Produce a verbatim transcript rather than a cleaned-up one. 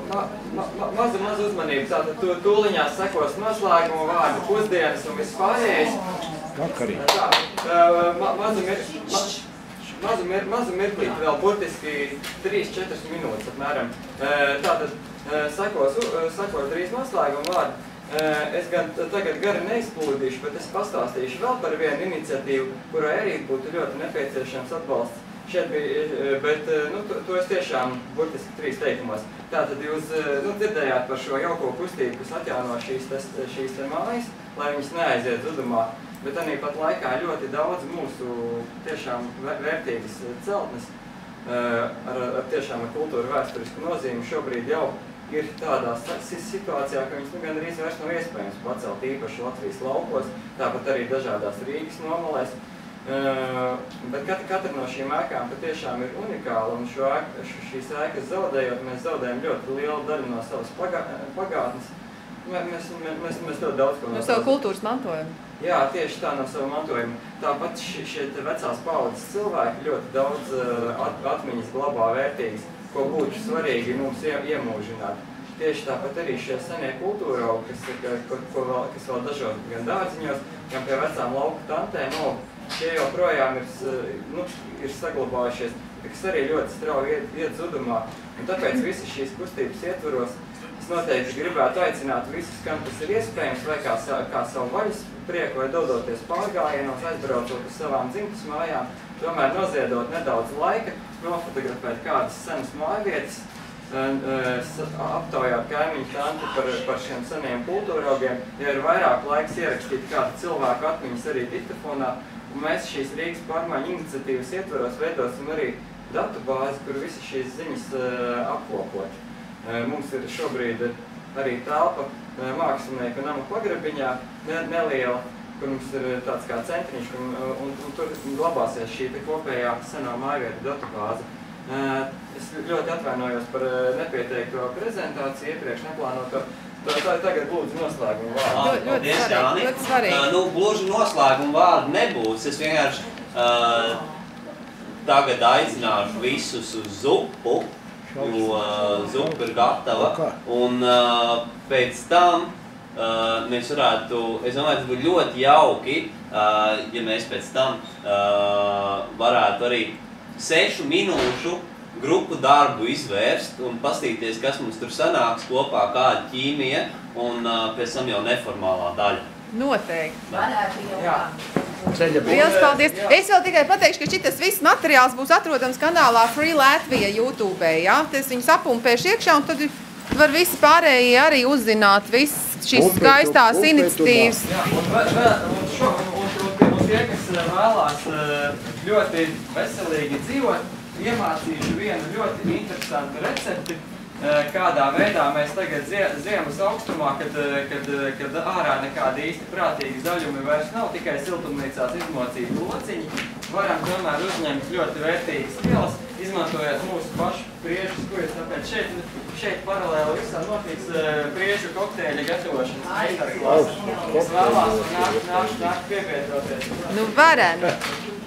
ma, ma, ma, maza, maza uzmanība. Tātad tu, tūliņās sekos noslēgumu vārdu, pusdienas un viss pārējais. Vakarīgi. Tā, ma, mazu, mir, ma, mazu, mir, mazu mirklīti, vēl burtiski trīs četras minūtes apmēram. Tātad sekos, sekos drīz noslēgumu vārdu. Es gan tagad gari neizplūdīšu, bet es pastāstīšu vēl par vienu iniciatīvu, kurai arī būtu ļoti nepieciešams atbalsts. Šeit bija, bet nu, to, to es tiešām burtiski trīs teikumos. Tātad jūs nu, dzirdējāt par šo jauko kustību, kas atjauno šīs, tes, šīs te mājas, lai viņas neaiziet zudumā. Bet arī pat laikā ļoti daudz mūsu tiešām vērtīgas celtnes ar, ar tiešām ar kultūru vēsturisku nozīmi šobrīd jau ir tādā situācijā, ka viņas nu, gan arī vairs nav iespējams pacelt īpaši Latvijas laukos, tāpat arī dažādās Rīgas nomalēs. Uh, bet katra, katra no šīm ēkām patiešām ir unikāla, un šo ēku, šīs ēkas zaudējot, mēs zaudējam ļoti lielu daļu no savas pagā, pagātnes. Mēs, mēs, mēs ļoti daudz ko no, no savu kultūras mantojumu. Jā, tieši tā no savu mantojumu. Tāpat šie, šie vecās paudzes cilvēki ļoti daudz uh, at, atmiņas glabā vērtīgas, ko būtu svarīgi mums ie, iemūžināt. Tieši tāpat arī šie senie kultūraugi, kas, ko, ko vēl, kas vēl dažos gan dārziņos, gan pie vecām lauku tantēm, no, šie joprojām ir, nu, ir saglabājušies, kas arī ļoti strauji iet, iet zudumā. Un tāpēc visas šīs kustības ietvaros es noteikti gribētu aicināt visus, kam tas ir iespējams, vai kā, kā savu vaļas prieku, vai dodoties pārgājienos, aizbraucot uz savām dzimtas mājām, tomēr noziedot nedaudz laika, nofotografēt kādas senas mājvietas, aptaujāt kaimiņu tanti par, par šiem seniem kultūraugiem, ja ir vairāk laiks ierakstīt kādu cilvēku atmiņas arī diktafonā. Un mēs šīs Rīgas pārmaiņu iniciatīvas ietvaros veidosim arī datubāzi, kur visas šīs ziņas uh, apkopot. Uh, mums ir šobrīd arī telpa uh, mākslinieku nama pagrabiņā, ne, neliela, kur mums ir tāds kā centriņš, un, un, un tur glabāsies šī te kopējā seno mājvietu datubāze. Uh, es ļoti atvainojos par uh, nepieteikto prezentāciju, iepriekš neplānoto. Tā, tā tagad lūdzu noslēgumu vārdu. Ļoti, ļoti svarīgi. Ļoti svarīgi. Uh, nu, gluži noslēgumu vārdu nebūs. Es vienkārši uh, tagad aicināšu visus uz zupu, jo uh, zupa ir gatava. Un uh, pēc tam uh, mēs varētu, es domāju, tas būtu ļoti jauki, uh, ja mēs pēc tam uh, varētu arī sešu minūšu grupu darbu izvērst un pastīties, kas mums tur sanāks kopā, kāda ķīmija un uh, pēc tam jau neformālā daļa. Noteikti. Varētu jau jā. Liels paldies. Es vēl tikai pateikšu, ka šitas viss materiāls būs atrodams kanālā Free Latvija YouTube. Ja? Es viņus apumpēšu iekšā un tad var visi pārējie arī uzzināt viss šīs skaistās iniciatīvas. Jā, un, vēl, un, šo, un, un, un tie, kas vēlās ļoti veselīgi dzīvot, iemācīšu vienu ļoti interesantu recepti, kādā veidā mēs tagad ziemas augstumā, kad, kad, kad ārā nekādi īsti prātīgi zaļumi vairs nav, tikai siltumnīcās izmocīti lociņi, varam tomēr uzņemt ļoti vērtīgas vielas, izmantojot mūsu pašu priežus, kuras tāpēc šeit, šeit paralēli visam notiks priežu kokteļa gatavošanas meistarklase. Es vēlās un nāk, nāk, nāk pievietoties. Nu, varam.